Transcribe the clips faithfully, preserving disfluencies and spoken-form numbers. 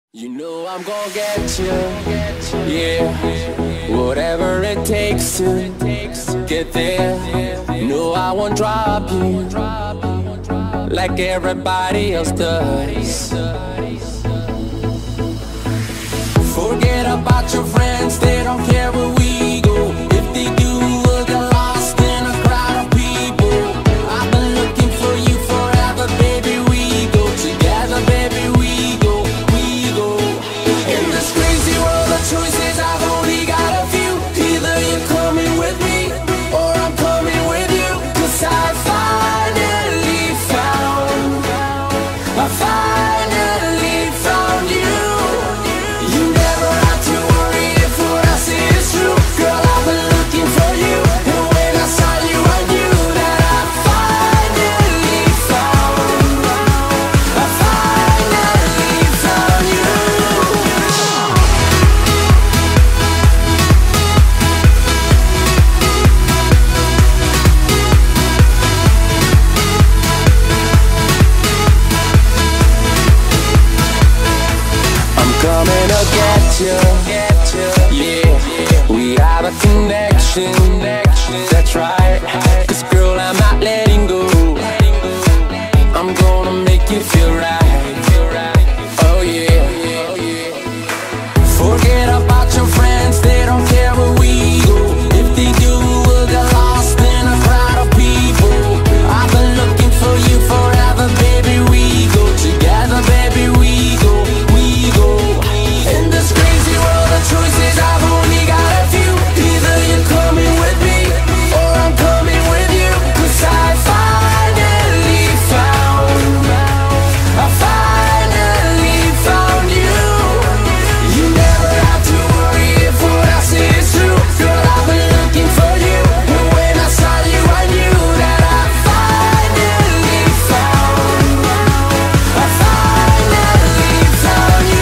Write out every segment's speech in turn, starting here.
You know I'm gonna get you, yeah, whatever it takes to get there. No, I won't drop you like everybody else does. Forget about your friends, they don't care where we go. If they do, we'll get lost in a crowd of people. I've been looking for you forever, baby, we go together, baby, we go, we go. In this crazy world of choices, I've only got a few. Either you're coming with me, or I'm coming with you. Cause I finally found, I finally found you. You never have to worry if what I say is true. Girl, I've been looking for you, and when I saw you, I knew that I finally found, I finally found you. I'm coming to get you, yeah, we have a connection, that's right. Cause girl, I'm not letting go, I'm gonna make you feel right, oh yeah. Forget about your friends, they don't care where we go. If they do, we'll get lost in a crowd of people. I've been looking for you forever, baby, we go together, baby, we go, we go. In this crazy world of choices, I've only got a few. Either you're coming with me, or I'm coming with you. Cause I finally found, I finally found you. You never have to worry if what I say is true. Girl, I've been looking for you, and when I saw you, I knew that I finally found, I finally found you.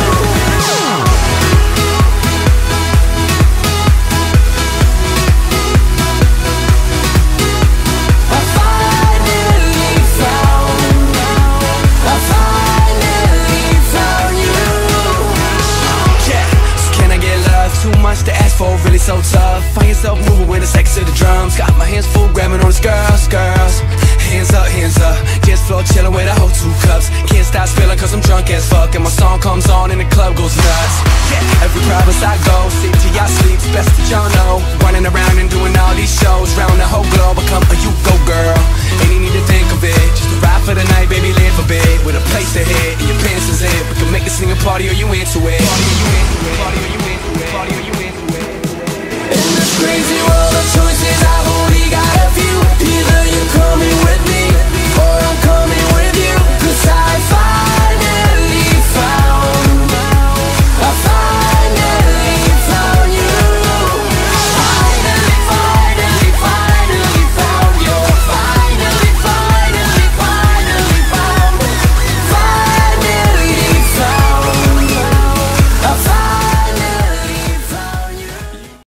I finally found, I finally found you. Yeah, so can I get love? Too much to ask for, really so tough. Find yourself moving with the sex of the drums. Got my hands full, grabbing on the girls, girls. Hands up, hands up. Dance floor chilling with a whole two cups. Can't stop spilling cause I'm drunk as fuck. And my song comes on and the club goes nuts. Yeah, every province I go, city I sleep, best that y'all know. Running around and doing all these